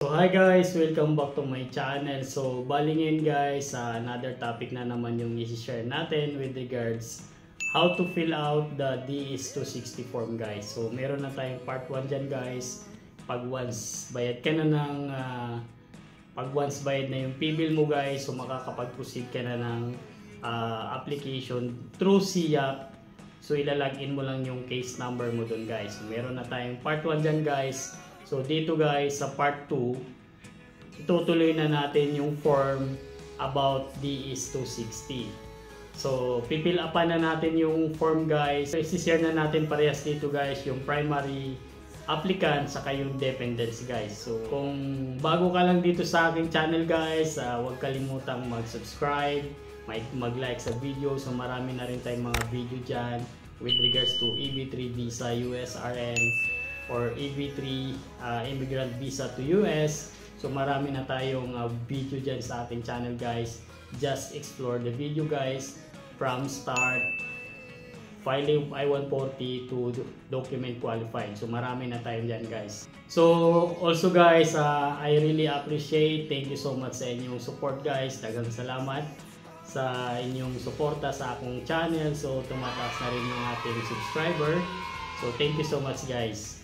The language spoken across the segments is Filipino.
So hi guys, welcome back to my channel. So bali ngayon guys, another topic na naman yung i-share natin with regards how to fill out the DS260 form guys. So meron na tayong part 1 dyan guys. Pag once bayad ka na ng pag once bayad na yung PBill mo guys, so makakapag-proceed ka na ng application through SIAC. So ilalagin mo lang yung case number mo dun guys. So, meron na tayong part 1 dyan guys. So dito guys sa part 2, itutuloy na natin yung form about DS260. So pipil upan na natin yung form guys. So isi-share na natin parehas dito guys yung primary applicant saka yung dependents guys. So kung bago ka lang dito sa aking channel guys, huwag kalimutang mag-subscribe, mag-like sa video. So marami na rin tayong mga video dyan with regards to EB3 visa USRN or EB3 immigrant visa to US. So marami na tayong video dyan sa ating channel guys. Just explore the video guys from start filing I-140 to document qualifying. So marami na tayo dyan guys. So also guys, I really appreciate, thank you so much sa inyong support guys. Daghang salamat sa inyong suporta sa akong channel. So tumataas na rin yung ating subscriber. So thank you so much guys.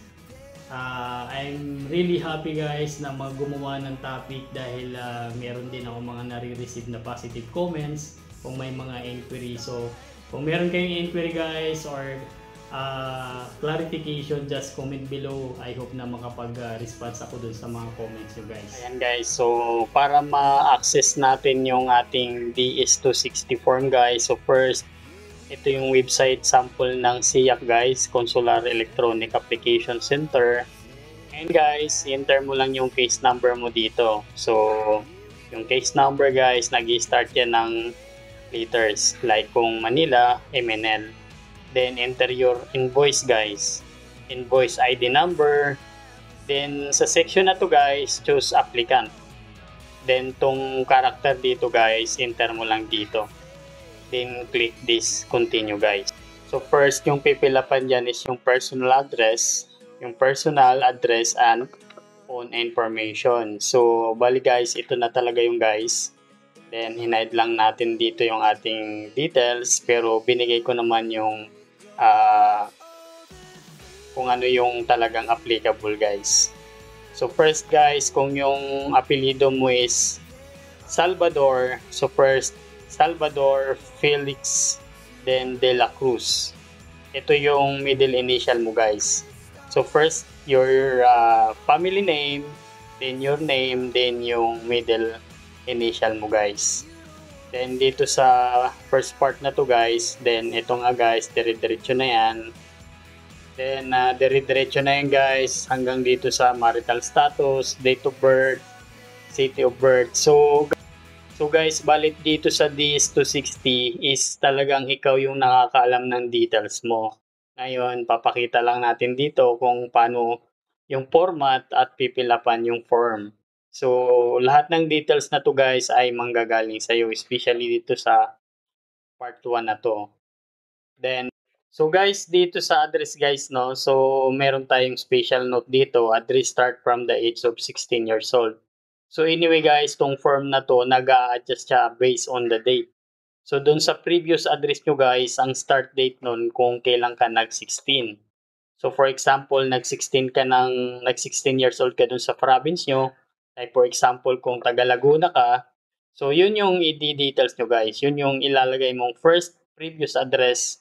I'm really happy guys na gumawa ng topic dahil meron din ako mga nare-receive na positive comments kung may mga inquiry. So kung meron kayong inquiry guys or clarification, just comment below. I hope na makapag-response ako dun sa mga comments nyo guys. Ayan guys, so para ma-access natin yung ating DS260 form guys, so first, ito yung website sample ng SIAC guys, Consular Electronic Application Center. And guys, enter mo lang yung case number mo dito. So, yung case number guys, nag-start yan ng letters like kung Manila, MNL. Then enter your invoice guys, invoice ID number. Then sa section na to guys, choose applicant. Then tong character dito guys, enter mo lang dito. Then click this continue guys. So first yung pipilapan dyan is yung personal address and phone information. So bali guys, ito na talaga yung guys. Then hinide lang natin dito yung ating details, pero binigay ko naman yung kung ano yung talagang applicable guys. So first guys, kung yung apelyido mo is Salvador, so first Salvador Felix then De La Cruz. Ito yung middle initial mo guys. So first your family name, then your name, then yung middle initial mo guys. Then dito sa first part na to guys, then ito nga guys, dire-diretso na yan. Then dire-diretso na yan guys hanggang dito sa marital status, date of birth, city of birth. So guys, balit dito sa DS260 is talagang ikaw yung nakakaalam ng details mo. Ngayon, papakita lang natin dito kung paano yung format at pipilapan yung form. So, lahat ng details na to guys ay manggagaling sa iyo, especially dito sa part 1 na to. Then, so guys, dito sa address guys, no, so meron tayong special note dito, address start from the age of 16 years old. So anyway guys, tong form na to, nag-a-adjust siya based on the date. So dun sa previous address nyo guys, ang start date nun kung kailan ka nag-16. So for example, nag-16 years old ka dun sa province nyo. Like for example, kung taga Laguna ka, so yun yung i-details nyo guys. Yun yung ilalagay mong first previous address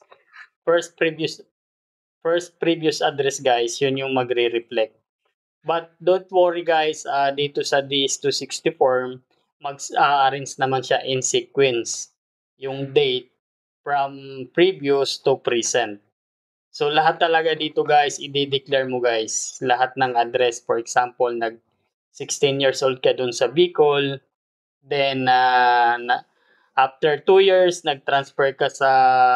guys, yun yung magre-reflect. But don't worry guys, dito sa DS260 form, mag-arrange naman siya in sequence. Yung date from previous to present. So lahat talaga dito guys, i-declare mo guys. Lahat ng address, for example, nag 16 years old ka dun sa Bicol. Then after 2 years, nag-transfer ka sa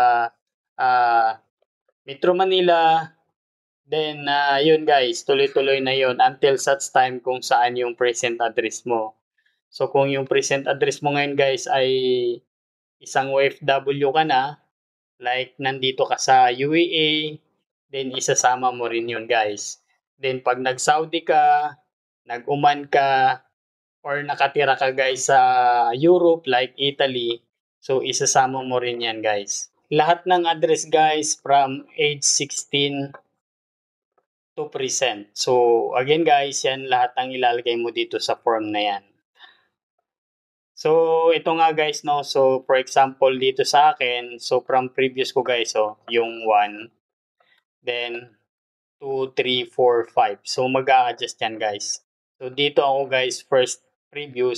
Metro Manila. Then, yun guys, tuloy-tuloy na yun until such time kung saan yung present address mo. So, kung yung present address mo ngayon guys ay isang OFW ka na, like nandito ka sa UAE, then isasama mo rin yun guys. Then, pag nag-Saudi ka, nag-uman ka or nakatira ka guys sa Europe like Italy, so isasama mo rin yan guys. Lahat ng address guys from age 16 to present. So again guys, yan lahat ang ilalagay mo dito sa form na yan. So ito nga guys no, so for example dito sa akin, so from previous ko guys, so yung 1, then 2, 3, 4, 5. So mag-a-adjust yan guys. So dito ako guys, first previous,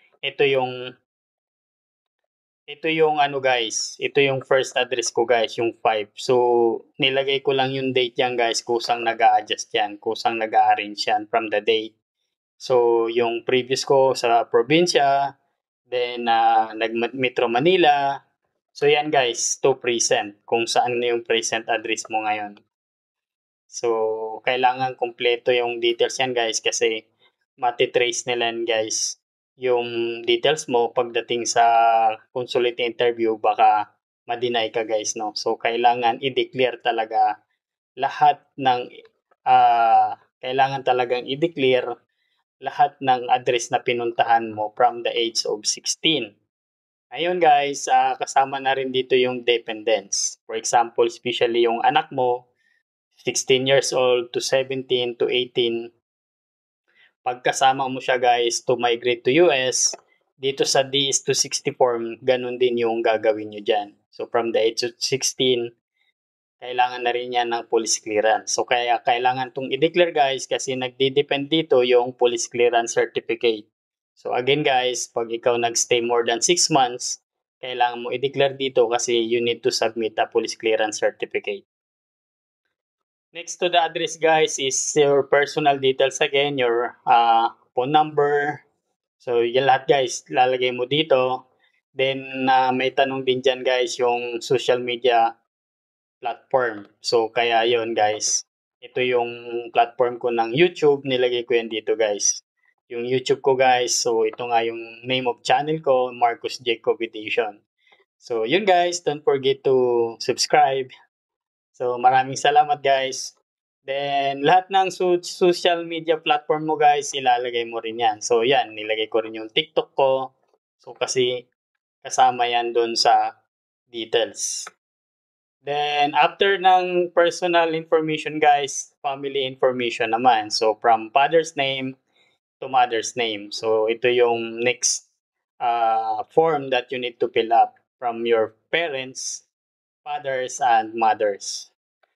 ito yung ano guys, ito yung first address ko guys, yung 5. So nilagay ko lang yung date yan guys, kusang nag-a-adjust yan, kusang nag-a-arrange yan from the date. So yung previous ko sa probinsya, then nag-Metro Manila. So yan guys, to present, kung saan na yung present address mo ngayon. So kailangan kumpleto yung details yan guys kasi matitrace nila yan guys yung details mo pagdating sa consulate interview, baka ma-deny ka guys no. So kailangan i-declare talaga lahat ng kailangan talagang i-declare lahat ng address na pinuntahan mo from the age of 16. Ayun guys, kasama na rin dito yung dependents. For example, especially yung anak mo, 16 years old to 17 to 18, pagkasama mo siya guys to migrate to US, dito sa D is to 60 form, ganun din yung gagawin nyo dyan. So from the age of 16, kailangan na rin yan ng police clearance. So kaya kailangan itong i-declare guys kasi nagdi-depend dito yung police clearance certificate. So again guys, pag ikaw nagstay more than 6 months, kailangan mo i-declare dito kasi you need to submit a police clearance certificate. Next to the address guys is your personal details again, your phone number. So yan lahat guys, lalagay mo dito. Then may tanong din dyan guys yung social media platform. So kaya yon guys, ito yung platform ko ng YouTube, nilagay ko yan dito guys. Yung YouTube ko guys, so ito nga yung name of channel ko, Marcus Jacob Edition. So yun guys, don't forget to subscribe. So maraming salamat guys. Then lahat ng social media platform mo guys, ilalagay mo rin yan. So yan, nilagay ko rin yung TikTok ko. So kasi kasama yan doon sa details. Then after ng personal information guys, family information naman. So from father's name to mother's name. So ito yung next form that you need to fill up from your parents, fathers, and mothers.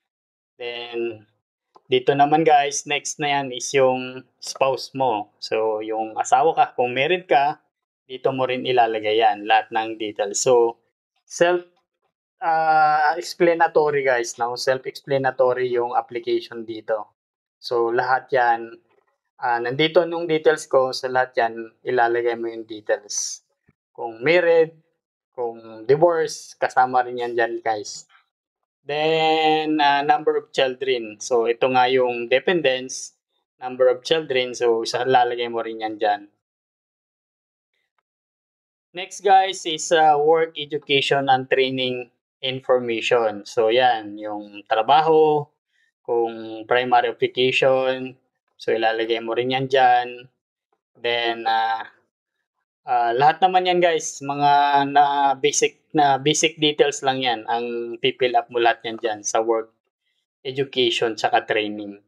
Then dito naman guys, next na yan is yung spouse mo. So yung asawa ka, kung married ka, dito mo rin ilalagay yan, lahat ng details. So self explanatory guys, no? Self-explanatory yung application dito. So lahat yan, nandito nung details ko, sa lahat yan, ilalagay mo yung details. Kung married, kung divorce, kasama rin yan dyan guys. Then, number of children. So, ito nga yung dependents, number of children. So, lalagay mo rin yan dyan. Next guys is work, education, and training information. So, yan, yung trabaho, kung primary application. So, ilalagay mo rin yan dyan. Then, lahat naman yan guys, mga basic details lang yan. Ang pipill up mo lahat yan dyan sa work, education, tsaka training.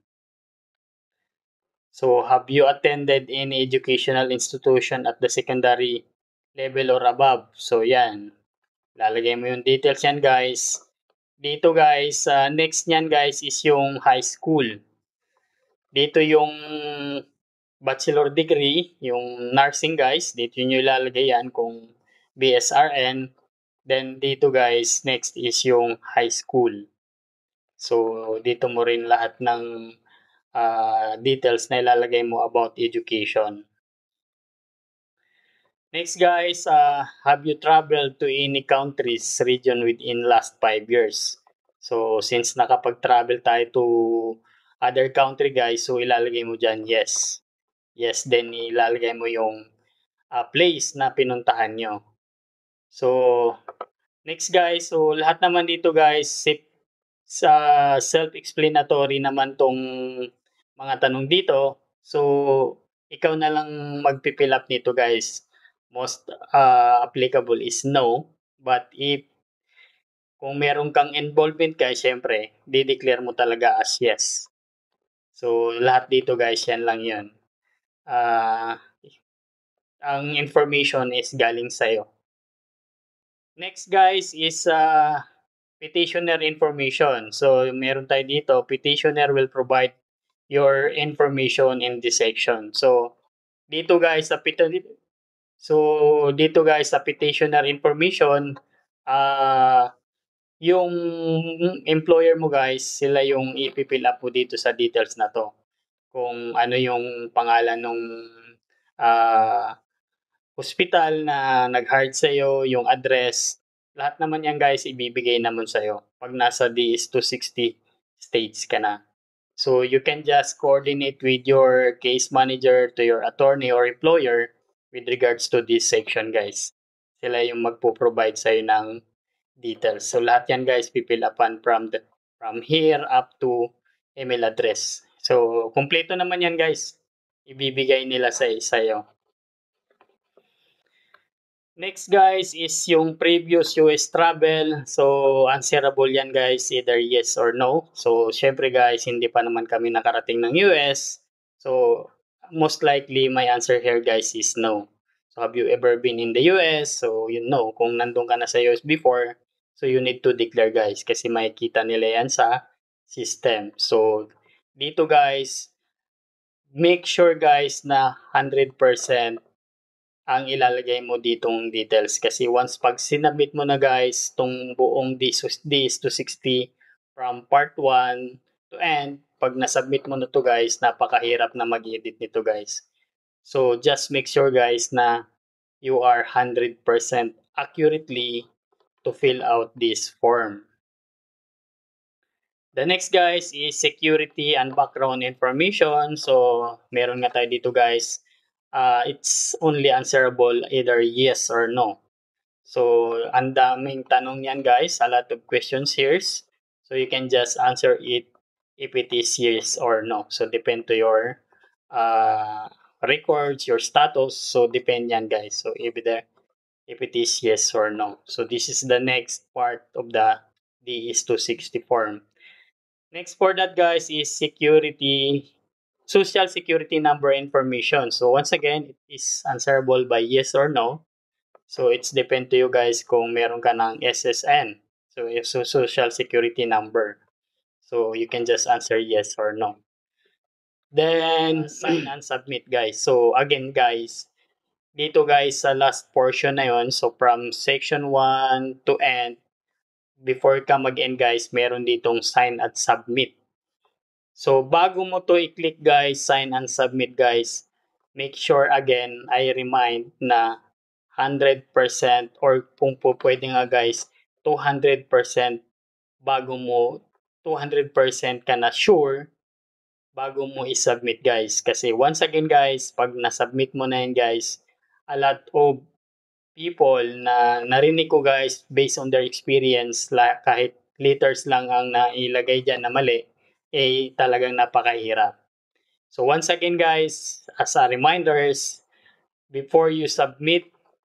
So, have you attended any educational institution at the secondary level or above? So, yan. Lalagay mo yung details yan guys. Dito guys, next nyan guys is yung high school. Dito yung bachelor degree, yung nursing guys, dito nyo ilalagay yan kung BSRN. Then dito guys, next is yung high school. So dito mo rin lahat ng details na ilalagay mo about education. Next guys, have you traveled to any countries, region within last 5 years? So since nakapag-travel tayo to other country guys, so ilalagay mo dyan yes. Yes, then ilalagay mo yung place na pinuntahan nyo. So, next guys, so lahat naman dito guys, sa self-explanatory naman tong mga tanong dito. So, ikaw na lang magpi-fill up nito guys. Most applicable is no, but if kung meron kang involvement guys, siyempre, di-declare mo talaga as yes. So, lahat dito guys, yan lang yun. Ah, ang information is galing sa'yo. Next guys is petitioner information. So, meron tayo dito, petitioner will provide your information in this section. So, dito guys, dito guys sa petitioner information, yung employer mo guys, sila yung ipi-fill up mo dito sa details na 'to. Kung ano yung pangalan nung, ah, hospital na nag-hired sa'yo, yung address, lahat naman 'yan guys ibibigay naman sa'yo 'pag nasa DS-260 stage ka na. So, you can just coordinate with your case manager to your attorney or employer with regards to this section guys. Sila yung magpo-provide sa'yo ng details. So lahat yan guys pipill upan from here up to email address. So kumpleto naman yan guys. Ibibigay nila sa'yo. Next guys is yung previous US travel. So answerable yan guys, either yes or no. So syempre guys, hindi pa naman kami nakarating ng US. So most likely my answer here guys is no. So have you ever been in the US? So you know, kung nandun ka na sa US before, so you need to declare guys kasi makikita nila yan sa system. So dito guys, make sure guys na 100% ang ilalagay mo ditong details kasi once 'pag sinubmit mo na guys 'tong buong this to 60 from part 1 to end, 'pag na-submit mo na 'to guys, napakahirap na mag-edit nito guys. So, just make sure guys na you are 100% accurately to fill out this form. The next guys is security and background information. So, meron nga tayo dito guys. It's only answerable either yes or no. So, ang daming tanong yan guys, a lot of questions here. So, you can just answer it if it is yes or no. So, depend to your records, your status. So, depend yan guys. So, if it is yes or no. So, this is the next part of the DES-260 form. Next for that guys is social security number information. So once again, it is answerable by yes or no. So it's depend to you guys kung meron ka ng SSN. So it's a social security number. So you can just answer yes or no. Then sign and submit guys. So again guys, dito guys sa last portion na yon, so from section 1 to end, before ka mag-end guys, meron ditong sign at submit. So, bago mo to i-click guys, sign and submit guys, make sure again, I remind na 100% or kung po pwede nga guys, 200% bago mo, 200% ka na sure bago mo i-submit guys. Kasi once again guys, pag na-submit mo na yan guys, a lot of people na narinig ko guys, based on their experience, kahit letters lang ang nailagay dyan na mali, eh talagang napakahirap. So once again guys, as a reminders, before you submit,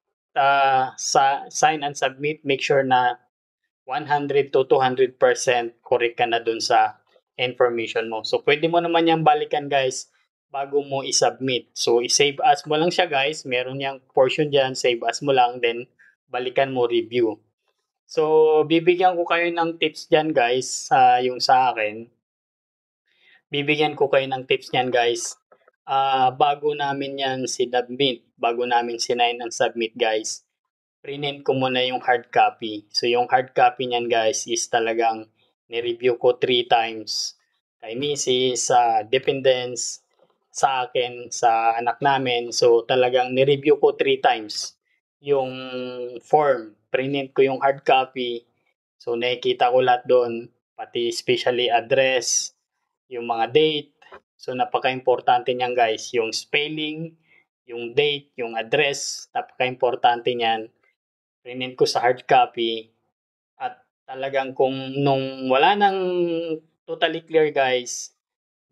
sign and submit, make sure na 100 to 200% correct ka na dun sa information mo. So pwede mo naman yung balikan guys bago mo i-submit. So i-save as mo lang siya guys, meron yung portion dyan, save as mo lang, then balikan mo review. So bibigyan ko kayo ng tips dyan guys, yung sa akin. Bibigyan ko kayo ng tips niyan guys. Bago namin yan sinubmit, bago namin sinign and submit guys, print ko muna yung hard copy. So yung hard copy niyan guys is talagang ni-review ko 3 times. Kay Mrs., sa dependents, sa akin, sa anak namin. So talagang ni-review ko 3 times yung form. Print ko yung hard copy. So nakikita ko lahat doon, pati especially address, yung mga date. So napaka-importante niyan guys, yung spelling, yung date, yung address, napaka-importante niyan. Print ko sa hard copy at talagang kung nung wala nang totally clear guys,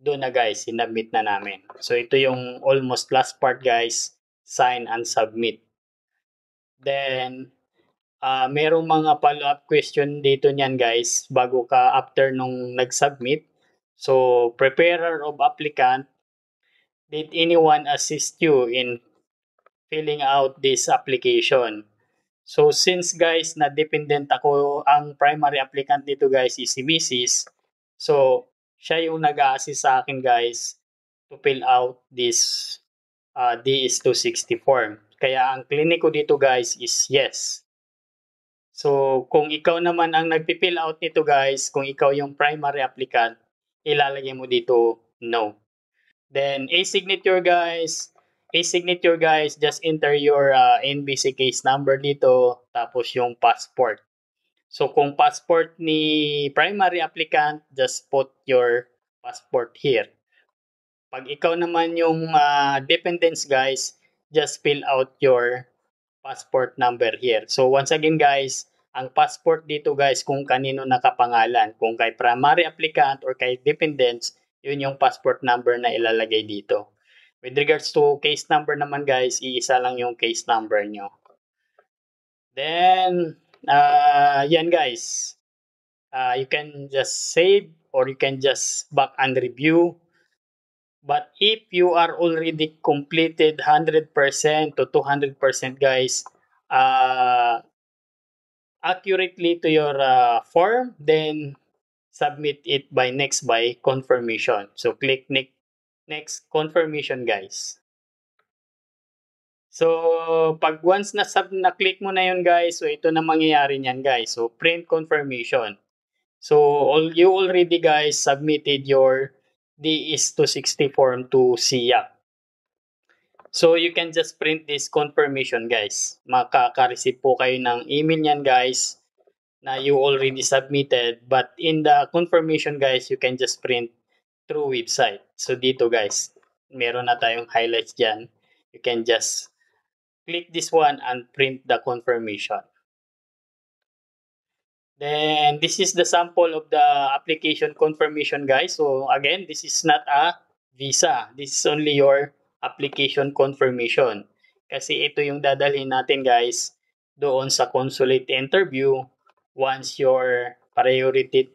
doon na guys, sinubmit na namin. So ito yung almost last part guys, sign and submit. Then, merong mga follow-up question dito niyan guys, bago ka after nung nag-submit. So, preparer of applicant, did anyone assist you in filling out this application? So, since guys, na dependent ako, ang primary applicant dito guys is si Mrs. So, siya yung nag-a-assist sa akin guys to fill out this DS260 form. Kaya ang clinic ko dito guys is yes. So, kung ikaw naman ang nagpi-fill out nito guys, kung ikaw yung primary applicant, ilalagay mo dito no. Then, e-signature guys, just enter your NBC case number dito, tapos yung passport. So, kung passport ni primary applicant, just put your passport here. Pag ikaw naman yung dependents guys, just fill out your passport number here. So, once again guys, ang passport dito guys, kung kanino nakapangalan. Kung kay primary applicant or kay dependents, yun yung passport number na ilalagay dito. With regards to case number naman guys, iisa lang yung case number nyo. Then, yan guys. You can just save or you can just back and review. But if you are already completed 100% to 200% guys, accurately to your form, then submit it by next by confirmation. So click next confirmation guys. So pag once na-click mo na yun guys, so ito na mangyayari niyan guys. So print confirmation. So you already guys submitted your DS260 form to SIAC. So you can just print this confirmation guys. Makaka-receive po kayo ng email niyan guys na you already submitted, but in the confirmation guys, you can just print through website. So dito guys, meron na tayong highlights dyan. You can just click this one and print the confirmation. Then this is the sample of the application confirmation guys. So again, this is not a visa. This is only your application confirmation. Kasi ito yung dadalhin natin guys doon sa consulate interview once your priority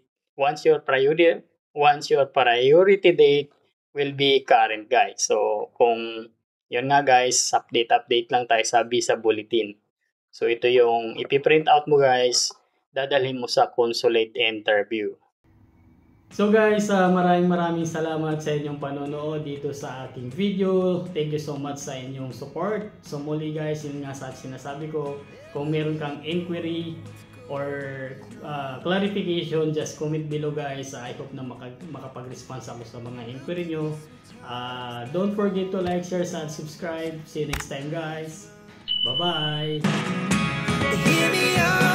date will be current guys. So kung yun nga guys, update lang tayo sa visa bulletin. So ito yung ipiprint out mo guys, dadalhin mo sa consulate interview. So guys, maraming salamat sa inyong panonood dito sa aking video. Thank you so much sa inyong support. So muli guys, yun nga sa sinasabi ko, kung meron kang inquiry or clarification, just comment below guys. I hope na makapag-response ako sa mga inquiry nyo. Don't forget to like, share, and subscribe. See you next time guys. Bye-bye!